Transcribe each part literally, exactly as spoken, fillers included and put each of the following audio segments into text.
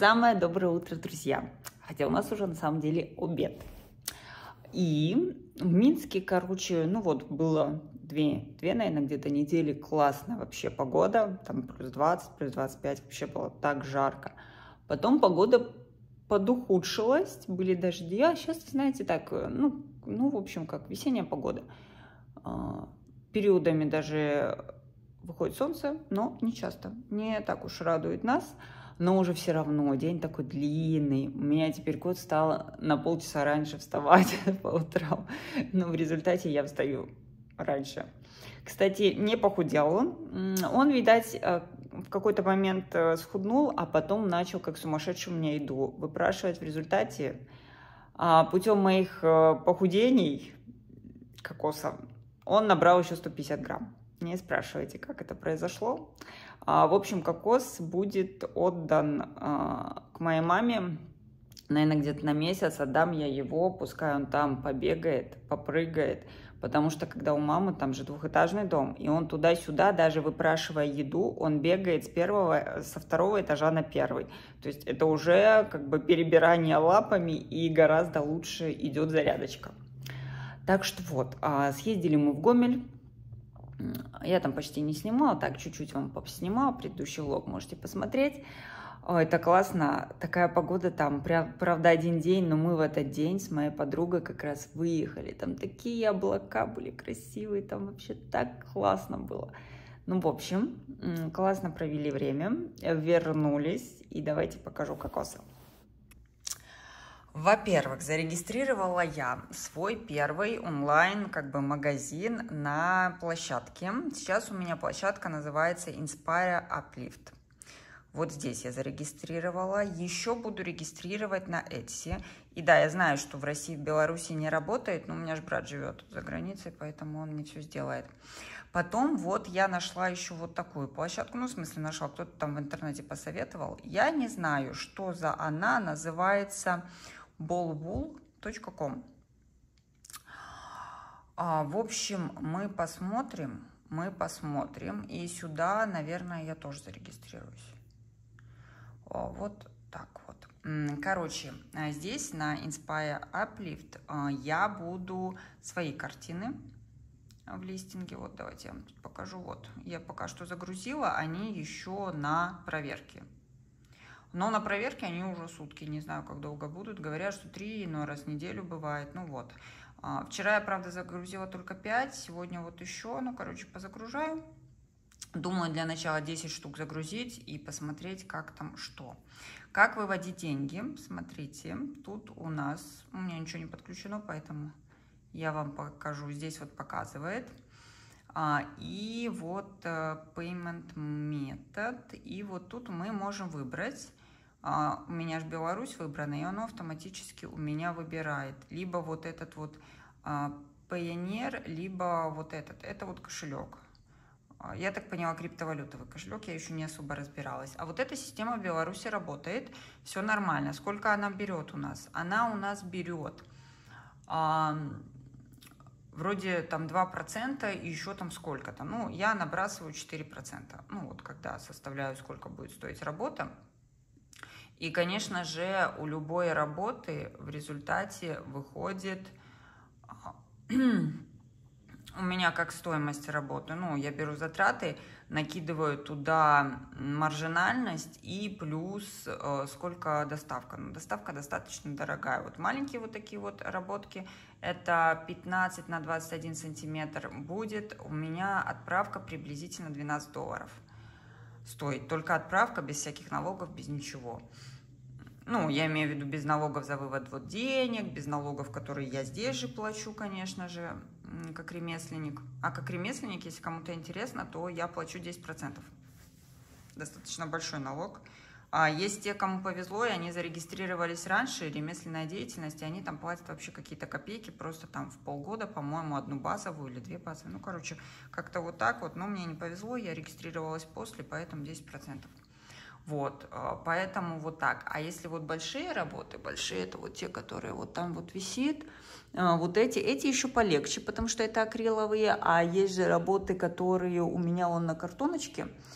Самое доброе утро, друзья. Хотя у нас уже на самом деле обед. И в Минске, короче, ну вот было две, две наверное, где-то недели классная вообще погода. Там плюс двадцать, плюс двадцать пять, вообще было так жарко. Потом погода подухудшилась, были дожди. А сейчас, знаете, так, ну, ну в общем, как весенняя погода. Периодами даже выходит солнце, но не часто. Не так уж радует нас. Но уже все равно день такой длинный. У меня теперь кот стал на полчаса раньше вставать по утрам. Но в результате я встаю раньше. Кстати, не похудел он. Он, видать, в какой-то момент схуднул, а потом начал как сумасшедший у меня еду выпрашивать. В результате путем моих похудений кокоса он набрал еще сто пятьдесят грамм. Не спрашивайте, как это произошло. В общем, кокос будет отдан к моей маме, наверное, где-то на месяц. Отдам я его, пускай он там побегает, попрыгает. Потому что, когда у мамы, там же двухэтажный дом, и он туда-сюда, даже выпрашивая еду, он бегает с первого, со второго этажа на первый. То есть это уже как бы перебирание лапами, и гораздо лучше идет зарядочка. Так что вот, съездили мы в Гомель. Я там почти не снимала, так чуть-чуть вам поснимала, предыдущий влог можете посмотреть. Ой, это классно, такая погода там, правда, один день, но мы в этот день с моей подругой как раз выехали. Там такие облака были красивые, там вообще так классно было. Ну, в общем, классно провели время, вернулись, и давайте покажу кокоса. Во-первых, зарегистрировала я свой первый онлайн как бы магазин на площадке. Сейчас у меня площадка называется Inspire Uplift. Вот здесь я зарегистрировала. Еще буду регистрировать на Etsy. И да, я знаю, что в России, в Беларуси не работает, но у меня же брат живет за границей, поэтому он мне все сделает. Потом вот я нашла еще вот такую площадку. Ну, в смысле, нашла, кто-то там в интернете посоветовал. Я не знаю, что за она, называется боллвул точка ком. А, в общем, мы посмотрим, мы посмотрим. И сюда, наверное, я тоже зарегистрируюсь. О, вот так вот. Короче, здесь на Inspire Uplift я буду свои картины в листинге. Вот давайте я вам покажу. Вот, я пока что загрузила, они еще на проверке. Но на проверке они уже сутки, не знаю, как долго будут. Говорят, что три, но раз в неделю бывает. Ну вот. Вчера я, правда, загрузила только пять, сегодня вот еще. Ну, короче, позагружаю. Думаю, для начала десять штук загрузить и посмотреть, как там что. Как выводить деньги? Смотрите, тут у нас, у меня ничего не подключено, поэтому я вам покажу. Здесь вот показывает. И вот Payment Method. И вот тут мы можем выбрать. У меня же Беларусь выбрана, и оно автоматически у меня выбирает. Либо вот этот вот Payoneer, либо вот этот. Это вот кошелек. Я так поняла, криптовалютовый кошелек, я еще не особо разбиралась. А вот эта система в Беларуси работает, все нормально. Сколько она берет у нас? Она у нас берет а, вроде там два процента и еще там сколько-то. Ну, я набрасываю четыре процента. Ну, вот когда составляю, сколько будет стоить работа. И, конечно же, у любой работы в результате выходит... У меня как стоимость работы, ну, я беру затраты, накидываю туда маржинальность и плюс э, сколько доставка. Ну, доставка достаточно дорогая. Вот маленькие вот такие вот работки, это пятнадцать на двадцать один сантиметр будет. У меня отправка приблизительно двенадцать долларов стоит. Только отправка, без всяких налогов, без ничего. Ну, я имею в виду без налогов за вывод вот денег, без налогов, которые я здесь же плачу, конечно же, как ремесленник. А как ремесленник, если кому-то интересно, то я плачу десять процентов. Достаточно большой налог. А есть те, кому повезло, и они зарегистрировались раньше, ремесленная деятельность, и они там платят вообще какие-то копейки, просто там в полгода, по-моему, одну базовую или две базовые. Ну, короче, как-то вот так вот. Но мне не повезло, я регистрировалась после, поэтому десять процентов. Вот, поэтому вот так. А если вот большие работы, большие, это вот те, которые вот там вот висит, вот эти, эти еще полегче, потому что это акриловые, а есть же работы, которые у меня он на картоночке,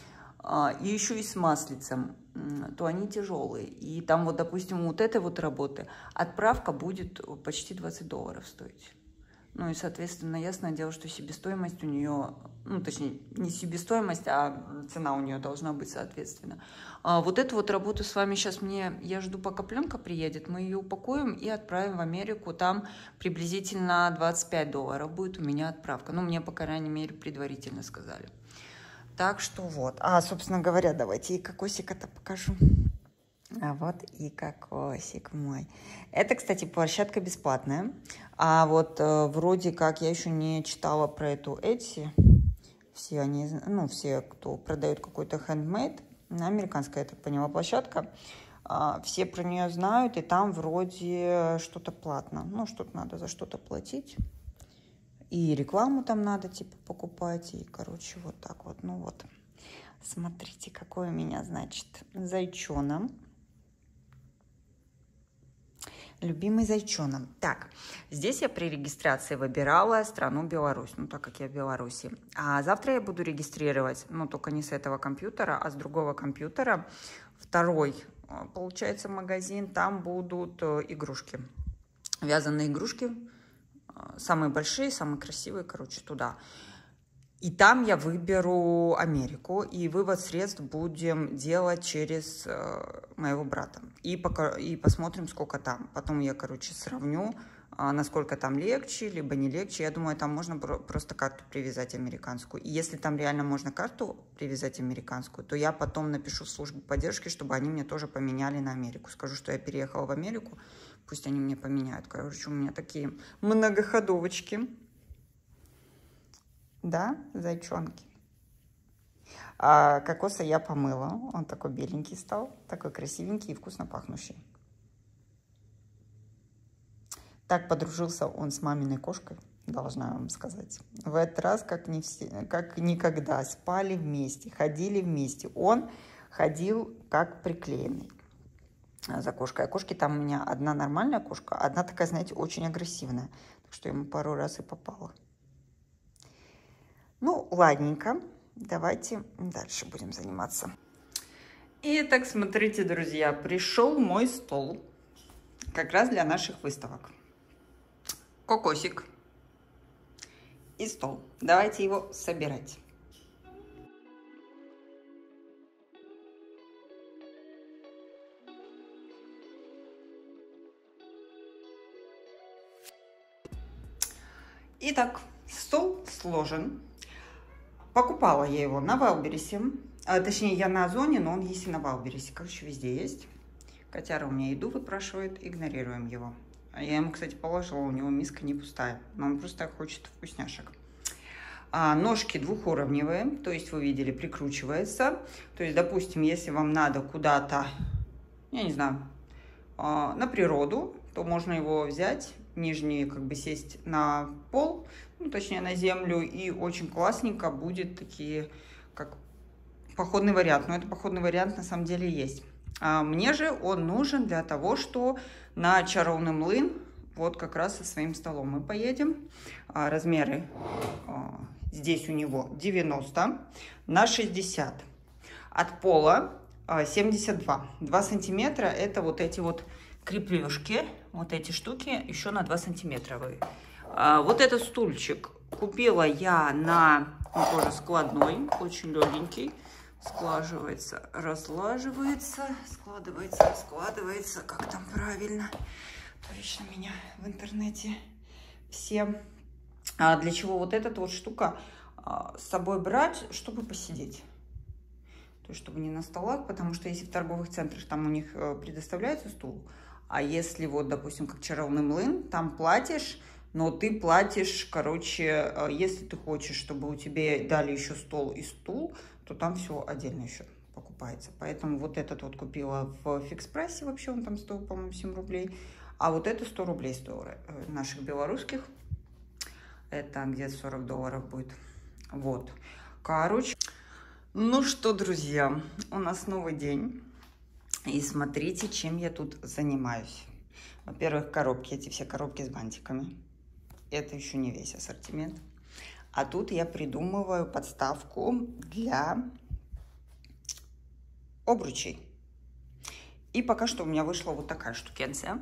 и еще и с маслицем, то они тяжелые. И там вот, допустим, вот этой вот работы отправка будет почти двадцать долларов стоить. Ну и, соответственно, ясное дело, что себестоимость у нее, ну, точнее, не себестоимость, а цена у нее должна быть, соответственно. А вот эту вот работу с вами сейчас мне, я жду, пока пленка приедет, мы ее упакуем и отправим в Америку. Там приблизительно двадцать пять долларов будет у меня отправка. Ну, мне, по крайней мере, предварительно сказали. Так что вот. А, собственно говоря, давайте и кокосик это покажу. А вот и кокосик мой. Это, кстати, площадка бесплатная. А вот э, вроде как я еще не читала про эту Etsy. Все они, ну, все, кто продает какой-то handmade, американская, я так поняла, площадка, э, все про нее знают, и там вроде что-то платно. Ну, что-то надо за что-то платить. И рекламу там надо, типа, покупать. И, короче, вот так вот. Ну вот. Смотрите, какой у меня, значит, зайчонок. Любимый зайчонок. Так, здесь я при регистрации выбирала страну Беларусь, ну, так как я в Беларуси. А завтра я буду регистрировать, ну, только не с этого компьютера, а с другого компьютера. Второй, получается, магазин. Там будут игрушки. Вязаные игрушки. Самые большие, самые красивые, короче, туда. И там я выберу Америку, и вывод средств будем делать через э, моего брата. И, пока, и посмотрим, сколько там. Потом я, короче, сравню, э, насколько там легче, либо не легче. Я думаю, там можно про просто карту привязать американскую. И если там реально можно карту привязать американскую, то я потом напишу в службу поддержки, чтобы они мне тоже поменяли на Америку. Скажу, что я переехала в Америку, пусть они мне поменяют. Короче, у меня такие многоходовочки. Да, зайчонки. А кокоса я помыла. Он такой беленький стал, такой красивенький и вкусно пахнущий. Так подружился он с маминой кошкой, должна вам сказать. В этот раз, как, не все, как никогда, спали вместе, ходили вместе. Он ходил как приклеенный за кошкой. А кошки там у меня одна нормальная кошка, одна такая, знаете, очень агрессивная. Так что ему пару раз и попало. Ну, ладненько, давайте дальше будем заниматься. Итак, смотрите, друзья, пришел мой стол как раз для наших выставок. Кокосик и стол. Давайте его собирать. Итак, стол сложен. Покупала я его на Вайлдберрисе, а, точнее, я на Озоне, но он есть и на Вайлдберрисе. Короче, везде есть. Котяра у меня еду выпрашивает, игнорируем его. Я ему, кстати, положила, у него миска не пустая, но он просто хочет вкусняшек. А, ножки двухуровневые, то есть вы видели, прикручивается. То есть, допустим, если вам надо куда-то, я не знаю, а, на природу, то можно его взять, нижний как бы сесть на пол, ну, точнее на землю, и очень классненько будет такие, как походный вариант. Но это походный вариант на самом деле есть. А мне же он нужен для того, что на Чаровный млын, вот как раз со своим столом мы поедем. А, размеры а, здесь у него девяносто на шестьдесят. От пола а, семьдесят два. два сантиметра это вот эти вот крепежки, вот эти штуки еще на два сантиметра. А, вот этот стульчик купила я на, он тоже складной, очень легенький. Сглаживается, разлаживается, складывается, раскладывается, как там правильно. Точно меня в интернете все. А для чего вот эта вот штука а, с собой брать, чтобы посидеть? То есть, чтобы не на столах, потому что если в торговых центрах там у них предоставляется стул, а если вот, допустим, как Чаровный млын, там платишь, но ты платишь, короче, если ты хочешь, чтобы у тебя дали еще стол и стул, то там все отдельно еще покупается. Поэтому вот этот вот купила в фикс-прайсе, вообще он там стоил, по-моему, семь рублей. А вот это сто рублей стоило наших белорусских. Это где-то сорок долларов будет. Вот. Короче. Ну что, друзья, у нас новый день. И смотрите, чем я тут занимаюсь. Во-первых, коробки, эти все коробки с бантиками. Это еще не весь ассортимент. А тут я придумываю подставку для обручей. И пока что у меня вышла вот такая штукенция.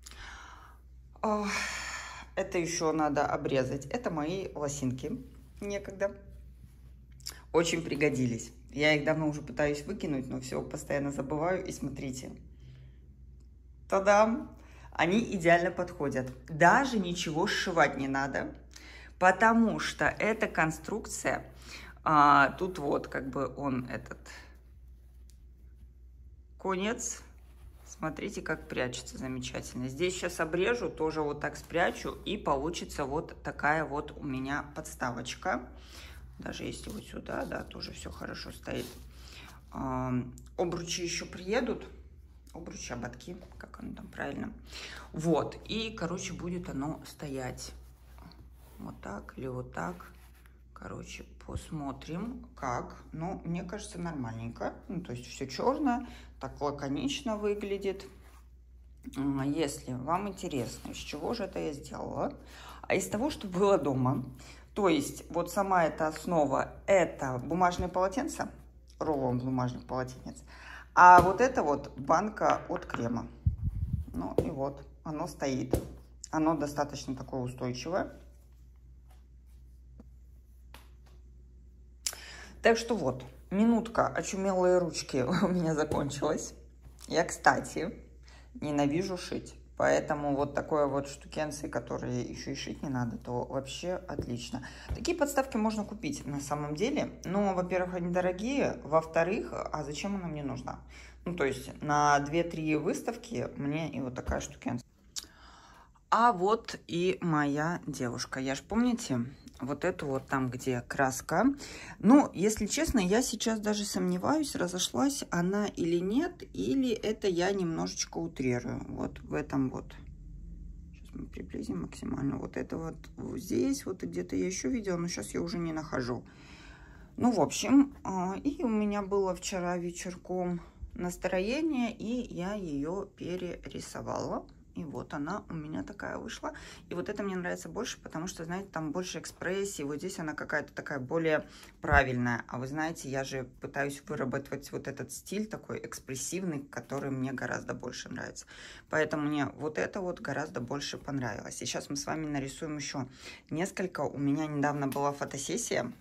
Это еще надо обрезать. Это мои лосинки некогда. Очень пригодились. Я их давно уже пытаюсь выкинуть, но все постоянно забываю. И смотрите. Та-дам! Они идеально подходят. Даже ничего сшивать не надо, потому что эта конструкция, а, тут вот как бы он этот конец. Смотрите, как прячется замечательно. Здесь сейчас обрежу, тоже вот так спрячу, и получится вот такая вот у меня подставочка. Даже если вот сюда, да, тоже все хорошо стоит. Обручи еще приедут. Обручи, ободки, как оно там правильно. Вот, и, короче, будет оно стоять. Вот так или вот так. Короче, посмотрим, как. Ну, мне кажется, нормальненько. Ну, то есть все черное, так лаконично выглядит. Если вам интересно, из чего же это я сделала, а из того, что было дома. То есть вот сама эта основа, это бумажное полотенце, рулон бумажных полотенец, а вот это вот банка от крема. Ну и вот, оно стоит. Оно достаточно такое устойчивое. Так что вот, минутка очумелые ручки у меня закончилась. Я, кстати, ненавижу шить. Поэтому вот такое вот штукенции, которые еще и шить не надо, то вообще отлично. Такие подставки можно купить на самом деле. Но, во-первых, они дорогие. Во-вторых, а зачем она мне нужна? Ну, то есть на две-три выставки мне и вот такая штукенция. А вот и моя девушка. Я же, помните, вот эту вот там, где краска. Ну, если честно, я сейчас даже сомневаюсь, разошлась она или нет, или это я немножечко утрирую. Вот в этом вот. Сейчас мы приблизим максимально. Вот это вот здесь, вот где-то я еще видела, но сейчас я уже не нахожу. Ну, в общем, и у меня было вчера вечерком настроение, и я ее перерисовала. И вот она у меня такая вышла. И вот это мне нравится больше, потому что, знаете, там больше экспрессии. Вот здесь она какая-то такая более правильная. А вы знаете, я же пытаюсь выработать вот этот стиль такой экспрессивный, который мне гораздо больше нравится. Поэтому мне вот это вот гораздо больше понравилось. И сейчас мы с вами нарисуем еще несколько. У меня недавно была фотосессия.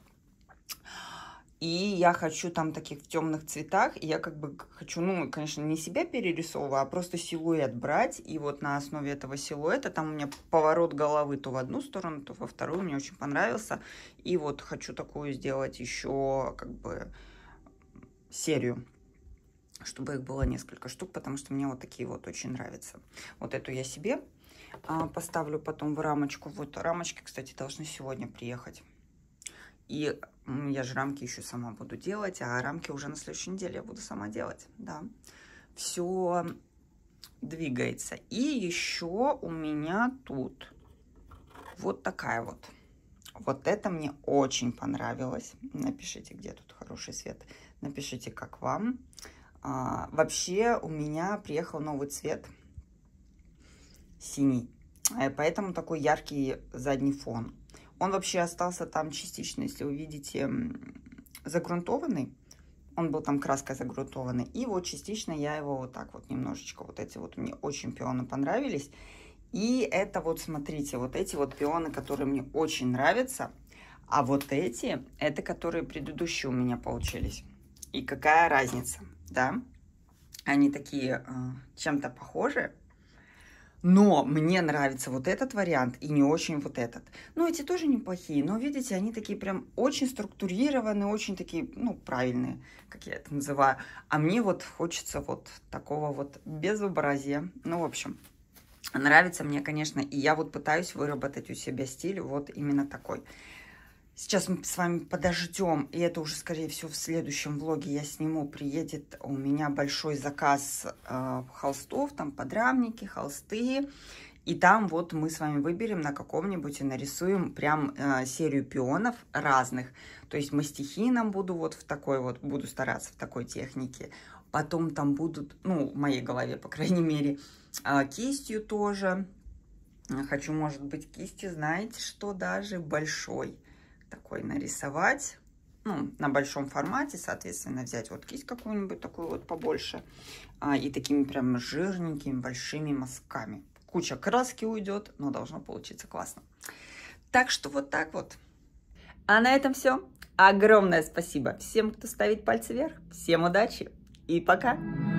И я хочу там таких в темных цветах. И я как бы хочу, ну, конечно, не себя перерисовывать, а просто силуэт брать. И вот на основе этого силуэта, там у меня поворот головы то в одну сторону, то во вторую. Мне очень понравился. И вот хочу такую сделать еще как бы серию, чтобы их было несколько штук, потому что мне вот такие вот очень нравятся. Вот эту я себе а, поставлю потом в рамочку. Вот рамочки, кстати, должны сегодня приехать. И я же рамки еще сама буду делать, а рамки уже на следующей неделе я буду сама делать. Да, все двигается. И еще у меня тут вот такая вот. Вот это мне очень понравилось. Напишите, где тут хороший свет. Напишите, как вам. А, вообще у меня приехал новый цвет. Синий. Поэтому такой яркий задний фон. Он вообще остался там частично, если вы видите, загрунтованный. Он был там краской загрунтованный. И вот частично я его вот так вот немножечко, вот эти вот мне очень пионы понравились. И это вот, смотрите, вот эти вот пионы, которые мне очень нравятся. А вот эти, это которые предыдущие у меня получились. И какая разница, да? Они такие э, чем-то похожи. Но мне нравится вот этот вариант и не очень вот этот. Ну, эти тоже неплохие, но, видите, они такие прям очень структурированные, очень такие, ну, правильные, как я это называю. А мне вот хочется вот такого вот безобразия. Ну, в общем, нравится мне, конечно, и я вот пытаюсь выработать у себя стиль вот именно такой. Сейчас мы с вами подождем, и это уже, скорее всего, в следующем влоге я сниму. Приедет у меня большой заказ э, холстов, там подрамники, холсты. И там вот мы с вами выберем на каком-нибудь и нарисуем прям э, серию пионов разных. То есть мастихином буду вот в такой вот, буду стараться в такой технике. Потом там будут, ну, в моей голове, по крайней мере, э, кистью тоже. Хочу, может быть, кистью, знаете, что даже большой такой нарисовать. ну, на большом формате, соответственно, взять вот кисть какую-нибудь такую вот побольше а, и такими прям жирненькими большими мазками. Куча краски уйдет, но должно получиться классно. Так что вот так вот. А на этом все. Огромное спасибо всем, кто ставит пальцы вверх. Всем удачи и пока!